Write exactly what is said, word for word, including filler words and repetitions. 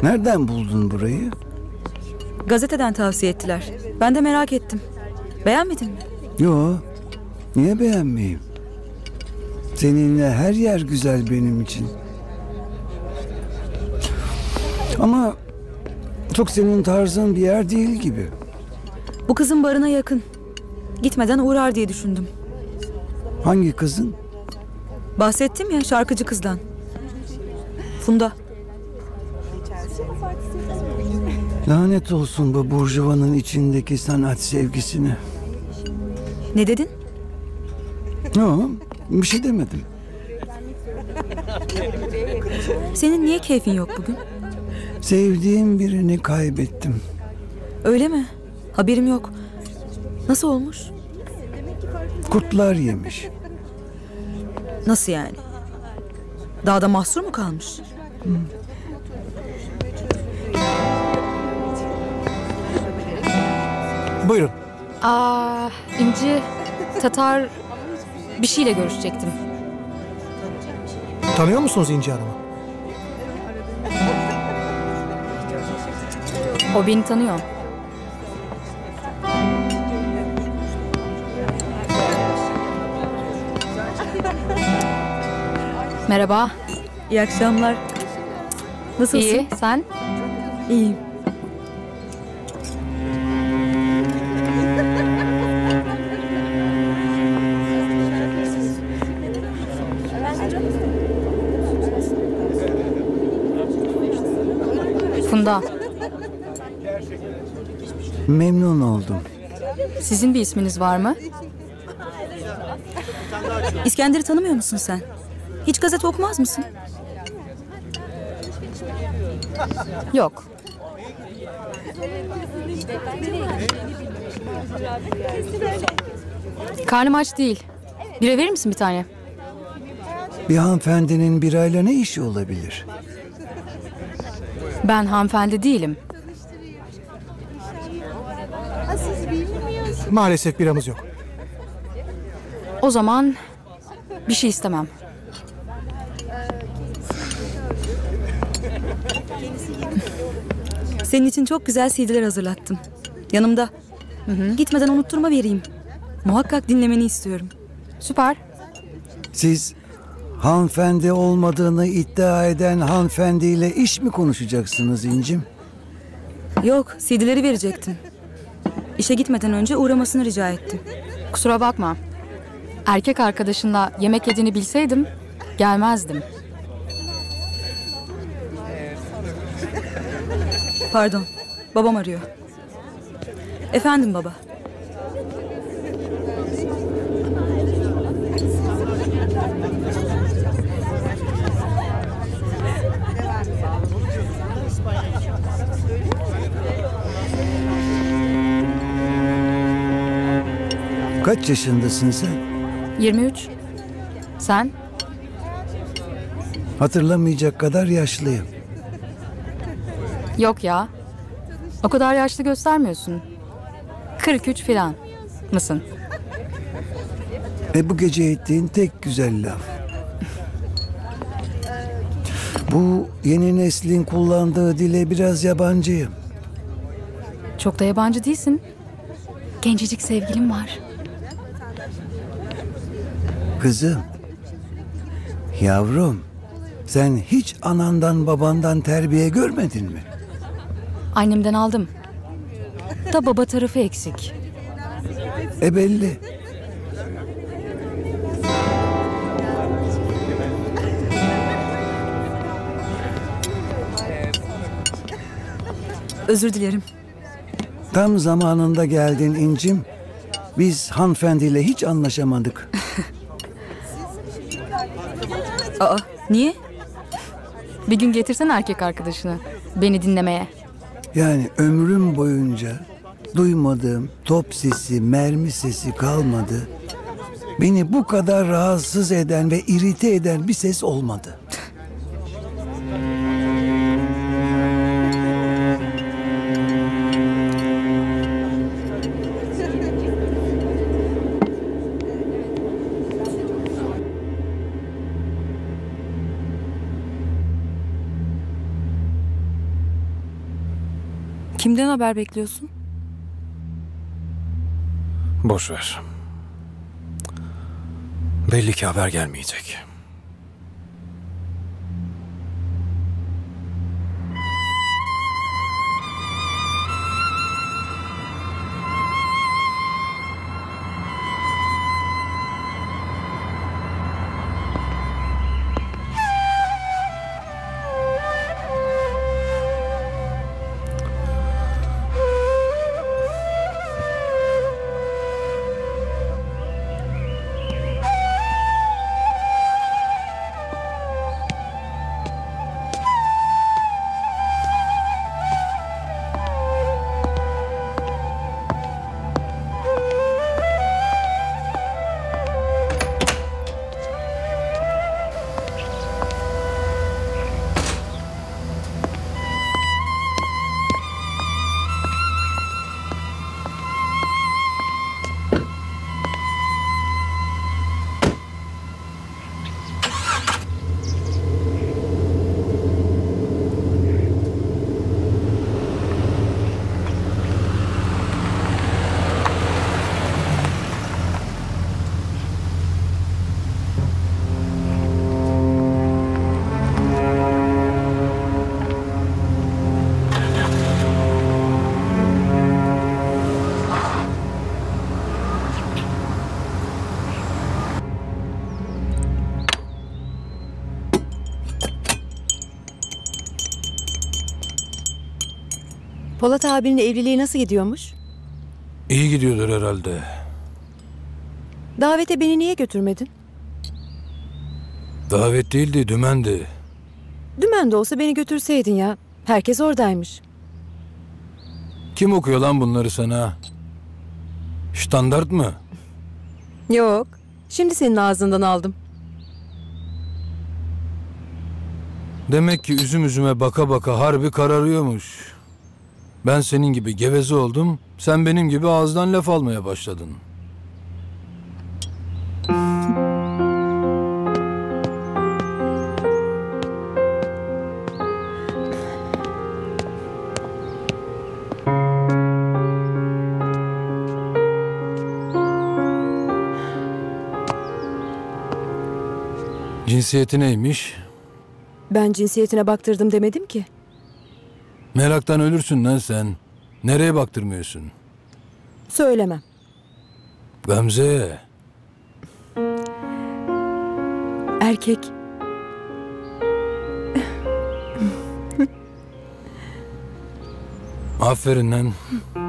Nereden buldun burayı? Gazeteden tavsiye ettiler. Ben de merak ettim. Beğenmedin mi? Yo, niye beğenmeyeyim? Seninle her yer güzel benim için. Ama çok senin tarzın bir yer değil gibi. Bu kızın barına yakın. Gitmeden uğrar diye düşündüm. Hangi kızın? Bahsettim ya, şarkıcı kızdan. Funda. Lanet olsun bu burjuvanın içindeki sanat sevgisine. Ne dedin? Yo, bir şey demedim. Senin niye keyfin yok bugün? Sevdiğim birini kaybettim. Öyle mi? Haberim yok. Nasıl olmuş? Kurtlar yemiş. Nasıl yani? Dağda mahsur mu kalmış? Hmm. Buyurun. Aa, İnci, Tatar bir şeyle görüşecektim. Tanıyor musunuz İnci Hanım'ı? O beni tanıyor. Merhaba. İyi akşamlar. Nasılsın? İyi, sen? İyiyim. Funda. Memnun oldum. Sizin bir isminiz var mı? İskender'i tanımıyor musun sen? Hiç gazete okumaz mısın? Yok. Karnım aç değil. Bira verir misin bir tane? Bir hanımefendinin birayla ne işi olabilir? Ben hanımefendi değilim. Maalesef biramız yok. O zaman bir şey istemem. Senin için çok güzel C D'ler hazırlattım. Yanımda. Hı hı. Gitmeden unutturma vereyim. Muhakkak dinlemeni istiyorum. Süper. Siz hanımefendi olmadığını iddia eden hanımefendiyle iş mi konuşacaksınız İncim? Yok, C D'leri verecektim. İşe gitmeden önce uğramasını rica ettim. Kusura bakma. Erkek arkadaşınla yemek yediğini bilseydim gelmezdim. Pardon, babam arıyor. Efendim baba. Kaç yaşındasın sen? yirmi üç. Sen? Hatırlamayacak kadar yaşlıyım. Yok ya. O kadar yaşlı göstermiyorsun. kırk üç filan mısın? E bu gece ettiğin tek güzel laf. Bu yeni neslin kullandığı dile biraz yabancıyım. Çok da yabancı değilsin. Gencecik sevgilim var. Kızım, yavrum, sen hiç anandan babandan terbiye görmedin mi? Annemden aldım. Da baba tarafı eksik. E belli. Özür dilerim. Tam zamanında geldin İncim. Biz hanımefendiyle hiç anlaşamadık. Aa, niye? Bir gün getirsen erkek arkadaşını beni dinlemeye. Yani ömrüm boyunca duymadığım top sesi, mermi sesi kalmadı. Beni bu kadar rahatsız eden ve irite eden bir ses olmadı. Kimden haber bekliyorsun? Boş ver. Belli ki haber gelmeyecek. Polat abinin evliliği nasıl gidiyormuş? İyi gidiyordur herhalde. Davete beni niye götürmedin? Davet değildi, dümendi. Dümen de olsa beni götürseydin ya. Herkes oradaymış. Kim okuyor lan bunları sana? Standart mı? Yok. Şimdi senin ağzından aldım. Demek ki üzüm üzüme baka baka harbi kararıyormuş. Ben senin gibi geveze oldum, sen benim gibi ağızdan laf almaya başladın. Cinsiyeti neymiş? Ben cinsiyetine baktırdım demedim ki. Meraktan ölürsün lan sen. Nereye baktırmıyorsun? Söylemem. Gamze. Erkek. Aferin lan.